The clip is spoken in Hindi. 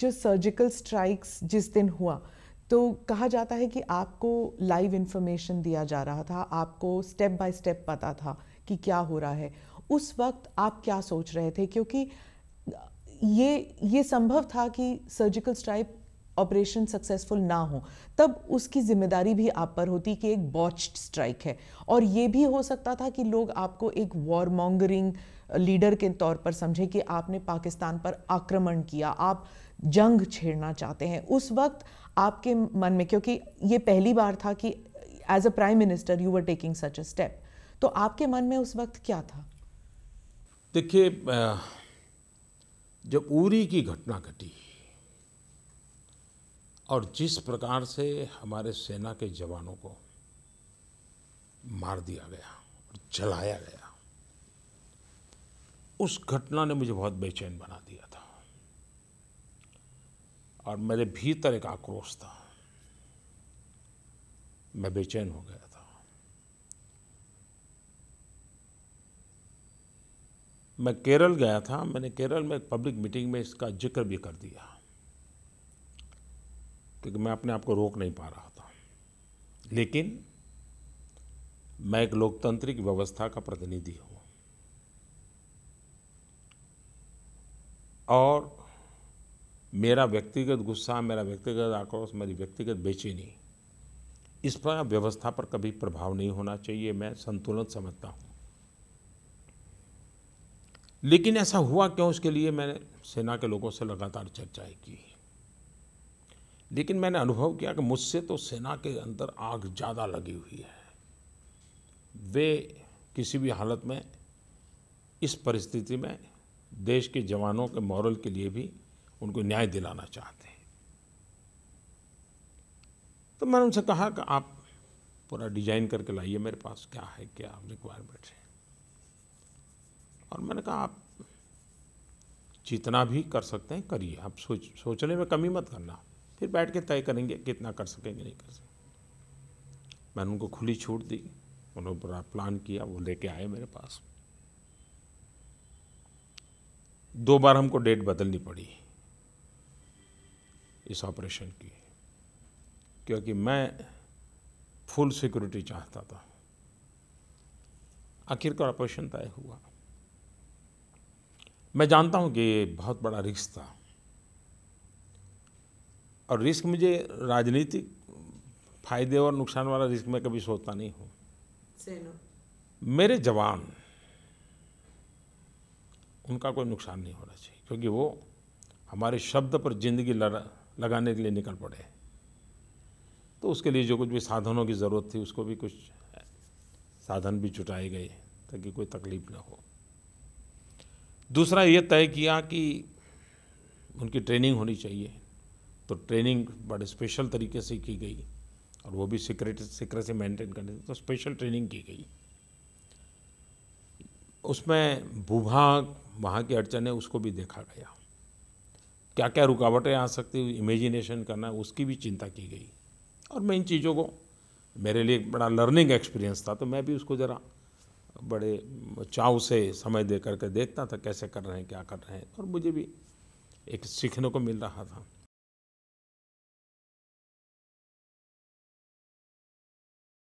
जो सर्जिकल स्ट्राइक्स जिस दिन हुआ, तो कहा जाता है कि आपको लाइव इन्फॉर्मेशन दिया जा रहा था, आपको स्टेप बाय स्टेप पता था कि क्या हो रहा है। उस वक्त आप क्या सोच रहे थे? क्योंकि ये संभव था कि सर्जिकल स्ट्राइक ऑपरेशन सक्सेसफुल ना हो, तब उसकी जिम्मेदारी भी आप पर होती कि एक बॉच्ड स्ट्राइक है, और ये भी हो सकता था कि लोग आपको एक वॉर मॉन्गरिंग लीडर के तौर पर समझे कि आपने पाकिस्तान पर आक्रमण किया, आप जंग छेड़ना चाहते हैं। उस वक्त आपके मन में, क्योंकि ये पहली बार था कि as a prime minister you were taking such a step, तो आपके मन में उस वक्त क्या था? देखिए, जब उरी की घटना घटी और जिस प्रकार से हमारे सेना के जवानों को मार दिया गया और जलाया गया, उस घटना ने मुझे बहुत बेचैन बना दिया था और मेरे भीतर एक आक्रोश था। मैं बेचैन हो गया था। मैं केरल गया था। मैंने केरल में एक पब्लिक मीटिंग में इसका जिक्र भी कर दिया, क्योंकि मैं अपने आप को रोक नहीं पा रहा था। लेकिन मैं एक लोकतांत्रिक व्यवस्था का प्रतिनिधि हूँ और मेरा व्यक्तिगत गुस्सा, मेरा व्यक्तिगत आक्रोश, मेरी व्यक्तिगत बेचैनी, इस पर व्यवस्था पर कभी प्रभाव नहीं होना चाहिए। मैं संतुलन समझता हूँ। लेकिन ऐसा हुआ क्यों, इसके लिए मैंने सेना के लोगों से लगातार चर्चाएं की। लेकिन मैंने अनुभव किया कि मुझसे तो सेना के अंदर आग ज़्यादा लगी हुई है। वे किसी भी हालत में इस परिस्थिति में देश के जवानों के मॉरल के लिए भी उनको न्याय दिलाना चाहते हैं। तो मैंने उनसे कहा कि आप पूरा डिजाइन करके लाइए मेरे पास, क्या है, क्या रिक्वायरमेंट है। और मैंने कहा आप जितना भी कर सकते हैं करिए, आप सोचने में कमी मत करना, फिर बैठ के तय करेंगे कितना कर सकेंगे, नहीं कर सकेंगे। मैंने उनको खुली छूट दी, उन्होंने पूरा प्लान किया, वो लेके आए मेरे पास। 2 बार हमको डेट बदलनी पड़ी इस ऑपरेशन की, क्योंकि मैं फुल सिक्योरिटी चाहता था। आखिरकार ऑपरेशन तय हुआ। मैं जानता हूं कि ये बहुत बड़ा रिस्क था और रिस्क मुझे राजनीतिक फायदे और नुकसान वाला रिस्क मैं कभी सोचता नहीं हूं। मेरे जवान, उनका कोई नुकसान नहीं होना चाहिए, क्योंकि वो हमारे शब्द पर जिंदगी लगाने के लिए निकल पड़े। तो उसके लिए जो कुछ भी साधनों की ज़रूरत थी, उसको भी कुछ साधन भी जुटाए गए ताकि कोई तकलीफ ना हो। दूसरा ये तय किया कि उनकी ट्रेनिंग होनी चाहिए, तो ट्रेनिंग बड़े स्पेशल तरीके से की गई और वो भी सिक्रेसी मेंटेन करने, तो स्पेशल ट्रेनिंग की गई। उसमें भूभाग, वहाँ की अड़चनें, उसको भी देखा गया। क्या क्या रुकावटें आ सकती, इमेजिनेशन करना, उसकी भी चिंता की गई। और मैं इन चीज़ों को, मेरे लिए एक बड़ा लर्निंग एक्सपीरियंस था, तो मैं भी उसको ज़रा बड़े चाव से समय दे करके देखता था कैसे कर रहे हैं, क्या कर रहे हैं, और मुझे भी एक सीखने को मिल रहा था।